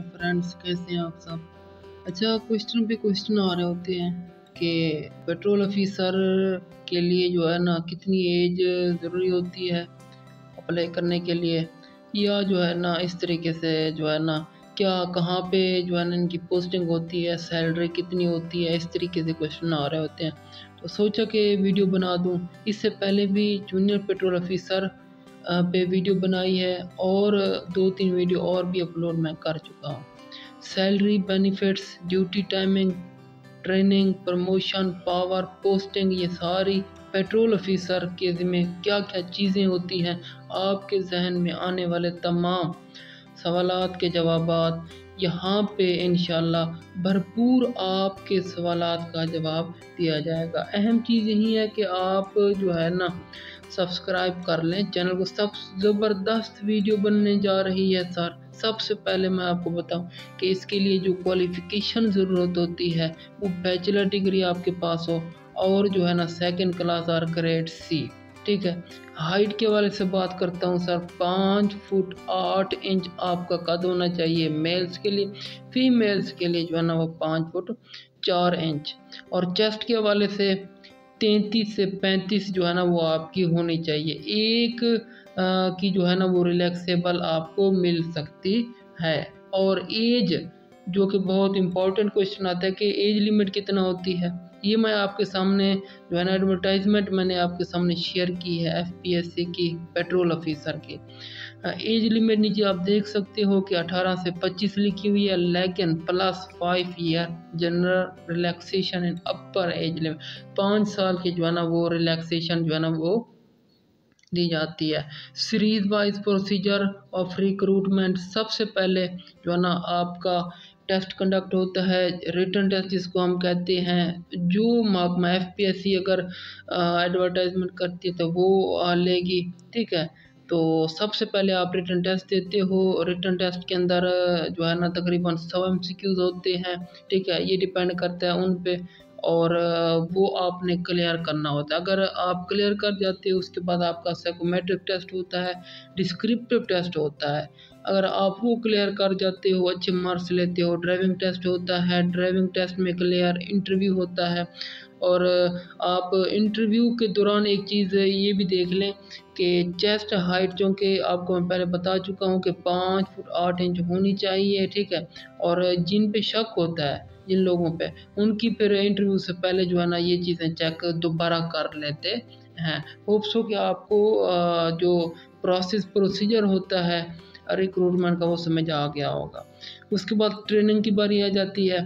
Hi friends, कैसे हैं आप सब। अच्छा, क्वेश्चन पे क्वेश्चन आ रहे होते हैं कि पेट्रोल ऑफिसर के लिए जो है ना कितनी एज ज़रूरी होती है अप्लाई करने के लिए, या जो है ना इस तरीके से जो है ना क्या कहाँ पे जो है ना इनकी पोस्टिंग होती है, सैलरी कितनी होती है, इस तरीके से क्वेश्चन आ रहे होते हैं। तो सोचा कि वीडियो बना दूँ। इससे पहले भी जूनियर पेट्रोल ऑफिसर पे वीडियो बनाई है और 2-3 वीडियो और भी अपलोड मैं कर चुका हूँ। Salary, benefits, duty timing, training, promotion, power, posting, ये सारी पेट्रोल ऑफिसर के ज़िम्मे क्या क्या चीज़ें होती हैं, आपके जहन में आने वाले तमाम सवालात के जवाबात यहाँ पे इंशाल्लाह भरपूर आपके सवालात का जवाब दिया जाएगा। अहम चीज़ यही है कि आप जो है ना सब्सक्राइब कर लें चैनल को। सब ज़बरदस्त वीडियो बनने जा रही है सर। सबसे पहले मैं आपको बताऊं कि इसके लिए जो क्वालिफ़िकेशन ज़रूरत होती है वो बैचलर डिग्री आपके पास हो और जो है ना सेकंड क्लास और ग्रेड सी, ठीक है। हाइट के वाले से बात करता हूँ सर, 5 फुट 8 इंच आपका कद होना चाहिए मेल्स के लिए। फीमेल्स के लिए जो है ना वो 5 फुट 4 इंच। और चेस्ट के हवाले से 33 से 35 जो है ना वो आपकी होनी चाहिए। एक की जो है ना वो रिलैक्सेबल आपको मिल सकती है। और एज, जो कि बहुत इंपॉर्टेंट क्वेश्चन आता है कि एज लिमिट कितना होती है, ये मैं आपके सामने जो है ना एडवर्टाइजमेंट मैंने आपके सामने शेयर की है एफपीएससी की पेट्रोल ऑफिसर की। एज लिमिट नीचे आप देख सकते हो कि 18 से 25 लिखी हुई है, लेकिन +5 year general relaxation in upper age limit, 5 साल की जो है ना वो रिलैक्सेशन जो है ना वो दी जाती है। Series wise procedure of recruitment, सबसे पहले जो है ना आपका टेस्ट कंडक्ट होता है, रिटन टेस्ट जिसको हम कहते हैं। जो महकमा एफपीएससी अगर एडवर्टाइजमेंट करती है तो वो लेगी, ठीक है। तो सबसे पहले आप रिटन टेस्ट देते हो। रिटन टेस्ट के अंदर जो है ना तकरीबन 100 एमसीक्यूज होते हैं, ठीक है। ये डिपेंड करता है उन पे, और वो आपने क्लियर करना होता है। अगर आप क्लियर कर जाते हो उसके बाद आपका साइकोमेट्रिक टेस्ट होता है, डिस्क्रिप्टिव टेस्ट होता है। अगर आप वो क्लियर कर जाते हो, अच्छे मार्क्स लेते हो, ड्राइविंग टेस्ट होता है, ड्राइविंग टेस्ट में क्लियर इंटरव्यू होता है। और आप इंटरव्यू के दौरान एक चीज़ ये भी देख लें कि चेस्ट हाइट, जो कि आपको मैं पहले बता चुका हूँ कि 5 फुट 8 इंच होनी चाहिए, ठीक है। और जिन पे शक होता है जिन लोगों पे, उनकी फिर इंटरव्यू से पहले जो है ना ये चीज़ें चेक दोबारा कर लेते हैं। होप्स हो कि आपको जो प्रोसीजर होता है रिक्रूटमेंट का वो समझ आ गया होगा। उसके बाद ट्रेनिंग की बारी आ जाती है।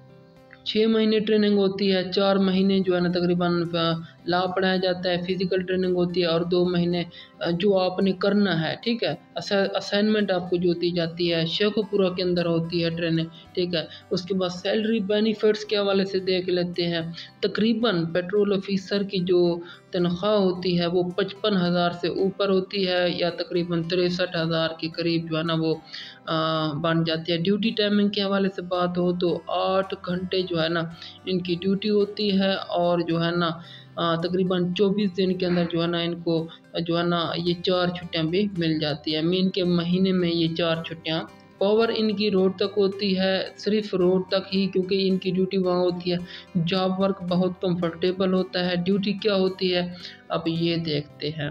6 महीने ट्रेनिंग होती है, 4 महीने जो है ना तकरीबन लॉ पढ़ाया जाता है, फिजिकल ट्रेनिंग होती है, और 2 महीने जो आपने करना है, ठीक है। असाइनमेंट आपको जो दी जाती है, शेखपुरा के अंदर होती है ट्रेनिंग, ठीक है। उसके बाद सैलरी बेनिफिट्स के हवाले से देख लेते हैं। तकरीबन पेट्रोल ऑफिसर की जो तनख्वाह होती है वो 55,000 से ऊपर होती है, या तकरीबन 63,000 के करीब जो है ना वो बन जाती है। ड्यूटी टाइमिंग के हवाले से बात हो तो 8 घंटे जो है ना इनकी ड्यूटी होती है, और जो है ना तकरीबन 24 दिन के अंदर जो है ना इनको जो है ना ये 4 छुट्टियाँ भी मिल जाती है। मीन के महीने में ये 4 छुट्टियाँ। पावर इनकी रोड तक होती है, सिर्फ रोड तक ही, क्योंकि इनकी ड्यूटी वहाँ होती है। जॉब वर्क बहुत कंफर्टेबल होता है। ड्यूटी क्या होती है अब ये देखते हैं।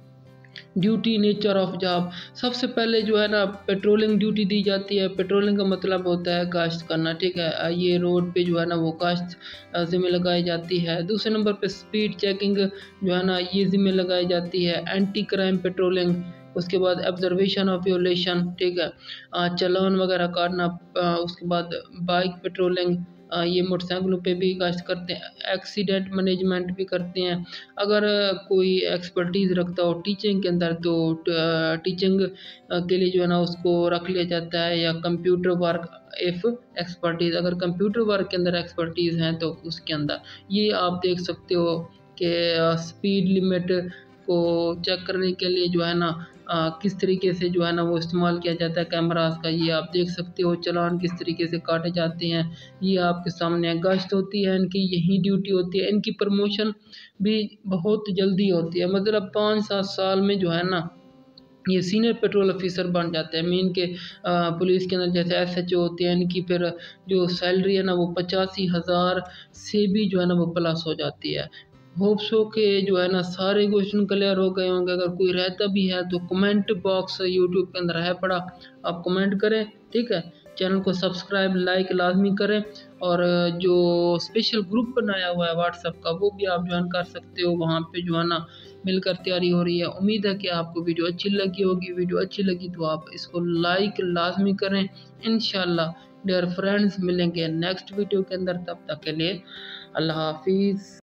ड्यूटी, नेचर ऑफ जॉब, सबसे पहले जो है ना पेट्रोलिंग ड्यूटी दी जाती है। पेट्रोलिंग का मतलब होता है काश्त करना, ठीक है। ये रोड पे जो है ना वो काश्त जिम्मे लगाई जाती है। दूसरे नंबर पे स्पीड चेकिंग जो है ना ये जिम्मे लगाई जाती है। एंटी क्राइम पेट्रोलिंग, उसके बाद ऑब्जर्वेशन ऑफ वियोलेशन, ठीक है, चालान वगैरह काटना। उसके बाद बाइक पेट्रोलिंग, ये मोटरसाइकिलों पे भी गश्त करते हैं। एक्सीडेंट मैनेजमेंट भी करते हैं। अगर कोई एक्सपर्टीज़ रखता हो टीचिंग के अंदर तो टीचिंग के लिए जो है ना उसको रख लिया जाता है। या कंप्यूटर वर्क इफ़ एक्सपर्टीज़, अगर कंप्यूटर वर्क के अंदर एक्सपर्टीज़ हैं तो उसके अंदर ये आप देख सकते हो कि स्पीड लिमिट को चेक करने के लिए जो है ना किस तरीके से जो है ना वो इस्तेमाल किया जाता है कैमरास का, ये आप देख सकते हो। चालान किस तरीके से काटे जाते हैं ये आपके सामने। गश्त होती है इनकी, यही ड्यूटी होती है। इनकी प्रमोशन भी बहुत जल्दी होती है, मतलब 5-7 साल में जो है ना ये सीनियर पेट्रोल ऑफिसर बन जाते हैं। मीन के पुलिस के अंदर जैसे SHO होते हैं, इनकी फिर जो सैलरी है ना वो 85,000 से भी जो है ना वो प्लस हो जाती है। होप्स हो के जो है ना सारे क्वेश्चन क्लियर हो गए होंगे। अगर कोई रहता भी है तो कमेंट बॉक्स यूट्यूब के अंदर है पड़ा, आप कमेंट करें, ठीक है। चैनल को सब्सक्राइब लाइक लाजमी करें, और जो स्पेशल ग्रुप बनाया हुआ है व्हाट्सएप का वो भी आप ज्वाइन कर सकते हो। वहाँ पे जो है ना मिलकर तैयारी हो रही है। उम्मीद है कि आपको वीडियो अच्छी लगी होगी। वीडियो अच्छी लगी तो आप इसको लाइक लाजमी करें। इंशाल्लाह डियर फ्रेंड्स मिलेंगे नेक्स्ट वीडियो के अंदर, तब तक के लिए अल्लाह हाफिज़।